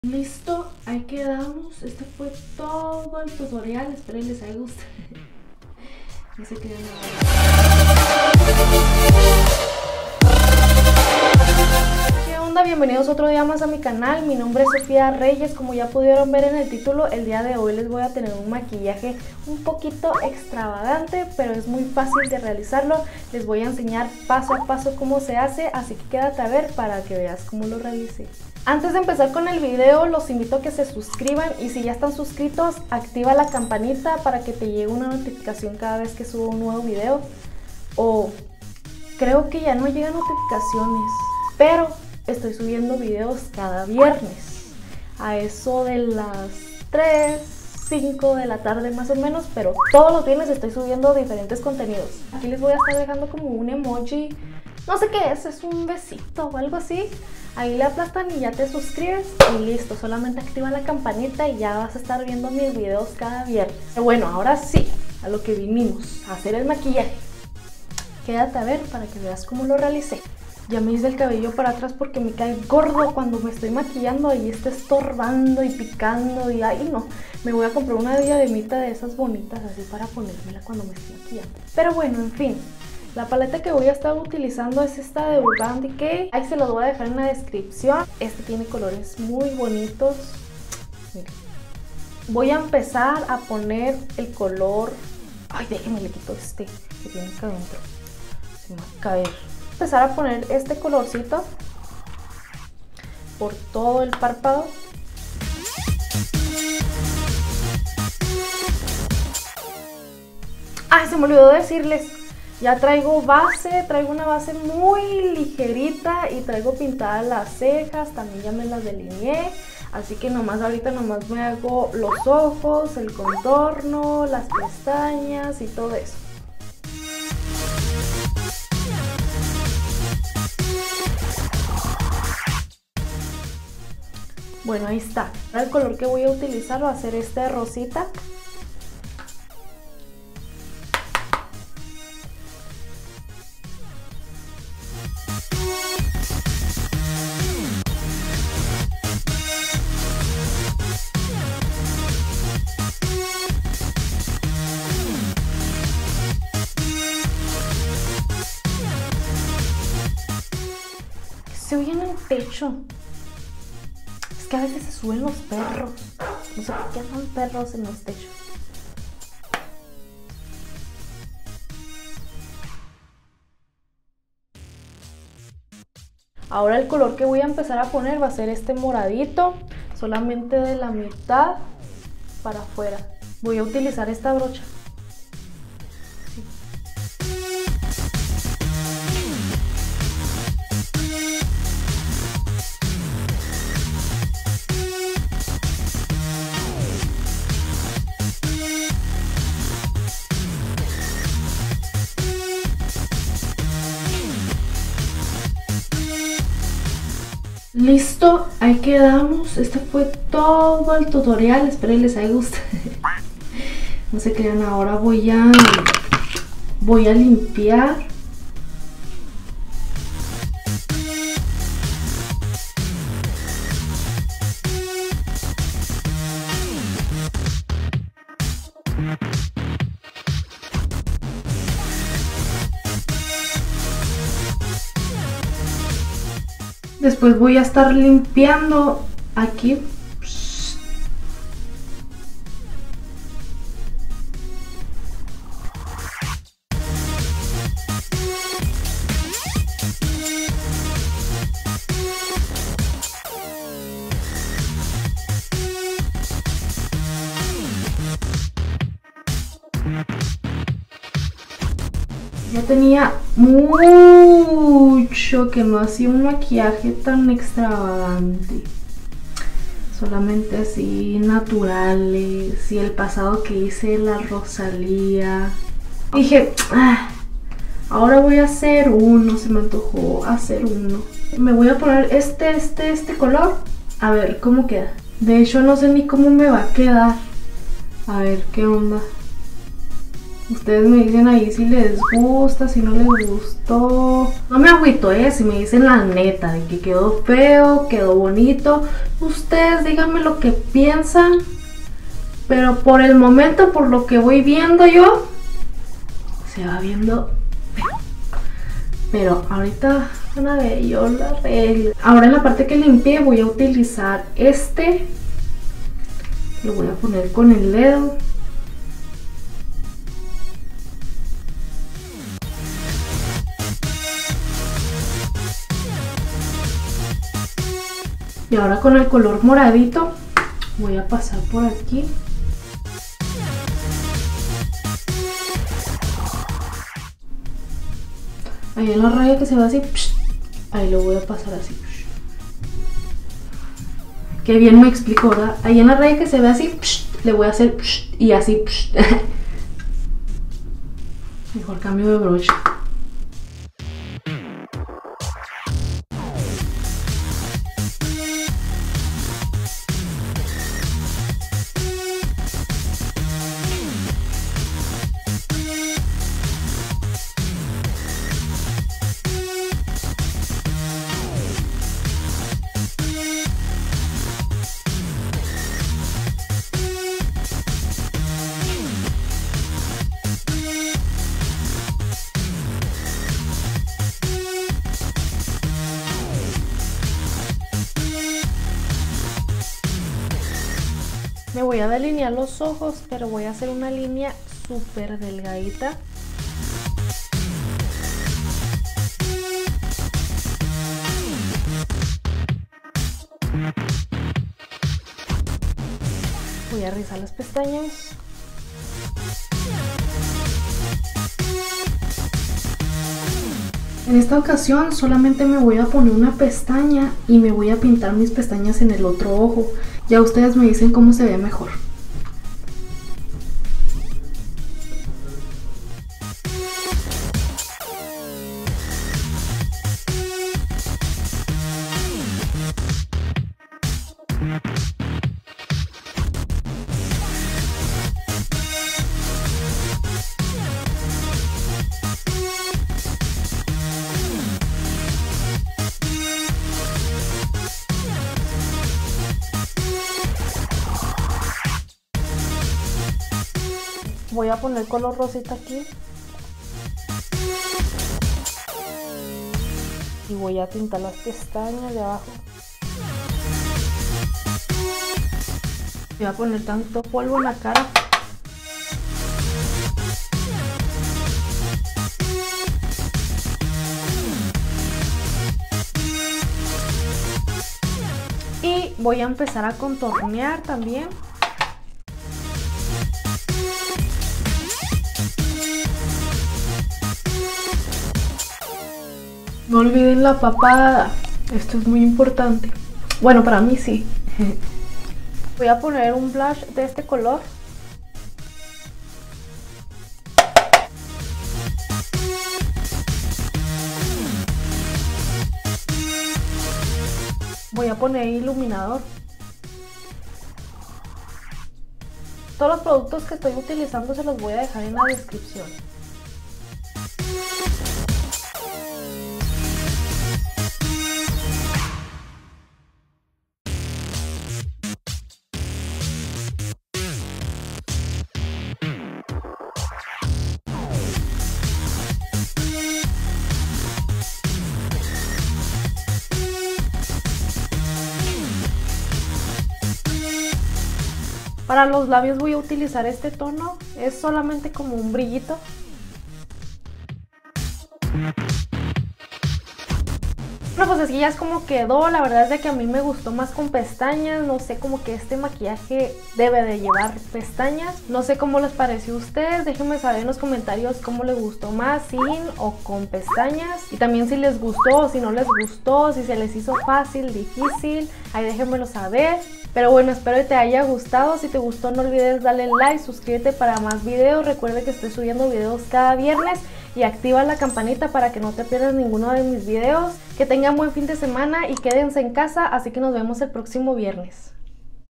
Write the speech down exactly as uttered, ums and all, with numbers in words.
Listo, ahí quedamos. Este fue todo el tutorial. Espero que les haya gustado. No se queden nada. ¿Qué onda? Bienvenidos otro día más a mi canal. Mi nombre es Sofía Reyes. Como ya pudieron ver en el título, el día de hoy les voy a tener un maquillaje un poquito extravagante, pero es muy fácil de realizarlo. Les voy a enseñar paso a paso cómo se hace, así que quédate a ver para que veas cómo lo realicé. Antes de empezar con el video, los invito a que se suscriban y si ya están suscritos, activa la campanita para que te llegue una notificación cada vez que subo un nuevo video. O creo que ya no llegan notificaciones, pero estoy subiendo videos cada viernes a eso de las tres, cinco de la tarde más o menos, pero todos los viernes estoy subiendo diferentes contenidos. Aquí les voy a estar dejando como un emoji, no sé qué es, es un besito o algo así. Ahí le aplastan y ya te suscribes y listo, solamente activa la campanita y ya vas a estar viendo mis videos cada viernes. Bueno, ahora sí, a lo que vinimos, a hacer el maquillaje. Quédate a ver para que veas cómo lo realicé. Ya me hice el cabello para atrás porque me cae gordo cuando me estoy maquillando y está estorbando y picando y ay no. Me voy a comprar una diademita de esas bonitas así para ponérmela cuando me estoy maquillando. Pero bueno, en fin. La paleta que voy a estar utilizando es esta de Urban Decay. Ahí se los voy a dejar en la descripción. Este tiene colores muy bonitos. Miren. Voy a empezar a poner el color... Ay, déjenme le quito este que tiene acá adentro. Se me va a caer. Voy a empezar a poner este colorcito por todo el párpado. Ay, se me olvidó decirles. Ya traigo base, traigo una base muy ligerita y traigo pintadas las cejas, también ya me las delineé. Así que nomás ahorita nomás me hago los ojos, el contorno, las pestañas y todo eso. Bueno, ahí está. El color que voy a utilizar va a ser este rosita. Se oye en el pecho. Es que a veces se suben los perros. No sé por qué andan perros en los techos. Ahora el color que voy a empezar a poner va a ser este moradito. Solamente de la mitad para afuera. Voy a utilizar esta brocha. Listo, ahí quedamos. Este fue todo el tutorial. Espero que les haya gustado. No se crean, ahora voy a voy a limpiar. Después voy a estar limpiando aquí. Ya tenía mucho que no hacía un maquillaje tan extravagante. Solamente así naturales. Y el pasado que hice la Rosalía. Dije, ah, ahora voy a hacer uno. Se me antojó hacer uno. Me voy a poner este, este, este color. A ver cómo queda. De hecho no sé ni cómo me va a quedar. A ver qué onda. Ustedes me dicen ahí si les gusta, si no les gustó. No me agüito, eh, si me dicen la neta de que quedó feo, quedó bonito. Ustedes díganme lo que piensan. Pero por el momento, por lo que voy viendo yo, se va viendo feo. Pero ahorita van a ver, yo lo arreglo. Ahora en la parte que limpié voy a utilizar este. Lo voy a poner con el dedo. Y ahora con el color moradito voy a pasar por aquí. Ahí en la raya que se ve así, ahí lo voy a pasar así. Qué bien me explico, ¿verdad? Ahí en la raya que se ve así, le voy a hacer y así. Mejor cambio de brocha. Me voy a delinear los ojos, pero voy a hacer una línea súper delgadita. Voy a rizar las pestañas. En esta ocasión solamente me voy a poner una pestaña y me voy a pintar mis pestañas en el otro ojo. Ya ustedes me dicen cómo se ve mejor. Voy a poner color rosita aquí. Y voy a pintar las pestañas de abajo. Voy a poner tanto polvo en la cara. Y voy a empezar a contornear también. No olviden la papada, esto es muy importante. Bueno, para mí sí. Voy a poner un blush de este color. Voy a poner iluminador. Todos los productos que estoy utilizando se los voy a dejar en la descripción. Para los labios voy a utilizar este tono, es solamente como un brillito. Bueno, pues así ya es como quedó. La verdad es de que a mí me gustó más con pestañas. No sé, como que este maquillaje debe de llevar pestañas. No sé cómo les pareció a ustedes. Déjenme saber en los comentarios cómo les gustó más, sin o con pestañas. Y también si les gustó o si no les gustó, si se les hizo fácil, difícil. Ahí déjenmelo saber. Pero bueno, espero que te haya gustado. Si te gustó, no olvides darle like, suscríbete para más videos. Recuerda que estoy subiendo videos cada viernes y activa la campanita para que no te pierdas ninguno de mis videos. Que tengan buen fin de semana y quédense en casa, así que nos vemos el próximo viernes.